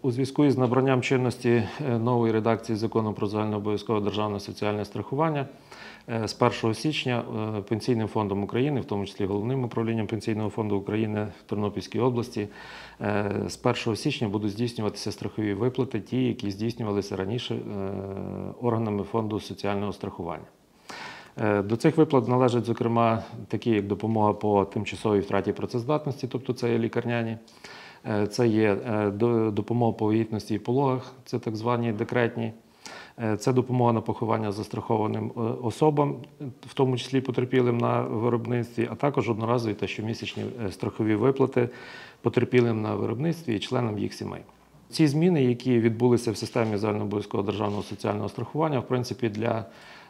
У зв'язку із набранням чинності нової редакції Закону про загальнообов'язкове державне соціальне страхування з 1 січня Пенсійним фондом України, в тому числі Головним управлінням Пенсійного фонду України в Тернопільській області, з 1 січня будуть здійснюватися страхові виплати, ті, які здійснювалися раніше органами Фонду соціального страхування. До цих виплат належать, зокрема, такі як допомога по тимчасовій втраті працездатності, тобто це є лікарняні, це є допомога по вагітності і пологах, це так звані декретні, це допомога на поховання застрахованим особам, в тому числі потерпілим на виробництві, а також одноразові та щомісячні страхові виплати потерпілим на виробництві і членам їх сімей. Ці зміни, які відбулися в системі загальнообов'язкового державного соціального страхування, в принципі, для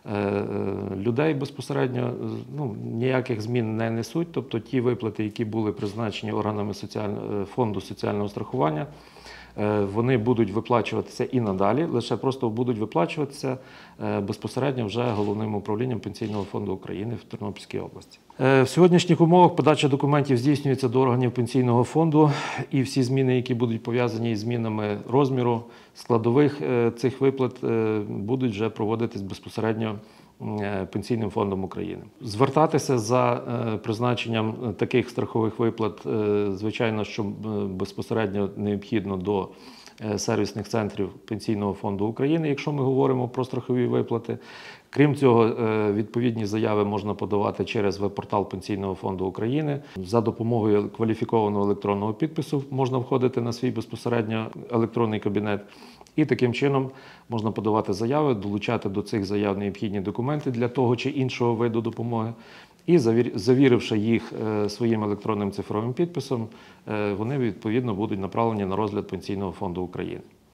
людей безпосередньо ніяких змін не несуть, тобто ті виплати, які були призначені органами Фонду соціального страхування, вони будуть виплачуватися і надалі, лише просто будуть виплачуватися безпосередньо вже Головним управлінням Пенсійного фонду України в Тернопільській області. В сьогоднішніх умовах подача документів здійснюється до органів Пенсійного фонду, і всі зміни, які будуть пов'язані із змінами розміру складових цих виплат, будуть вже проводитись безпосередньо Пенсійним фондом України. Звертатися за призначенням таких страхових виплат, звичайно, що безпосередньо необхідно до сервісних центрів Пенсійного фонду України, якщо ми говоримо про страхові виплати. Крім цього, відповідні заяви можна подавати через веб-портал Пенсійного фонду України. За допомогою кваліфікованого електронного підпису можна входити на свій безпосередньо електронний кабінет. І таким чином можна подавати заяви, долучати до цих заяв необхідні документи для того чи іншого виду допомоги. І завіривши їх своїм електронним цифровим підписом, вони відповідно будуть направлені на розгляд Пенсійного фонду України.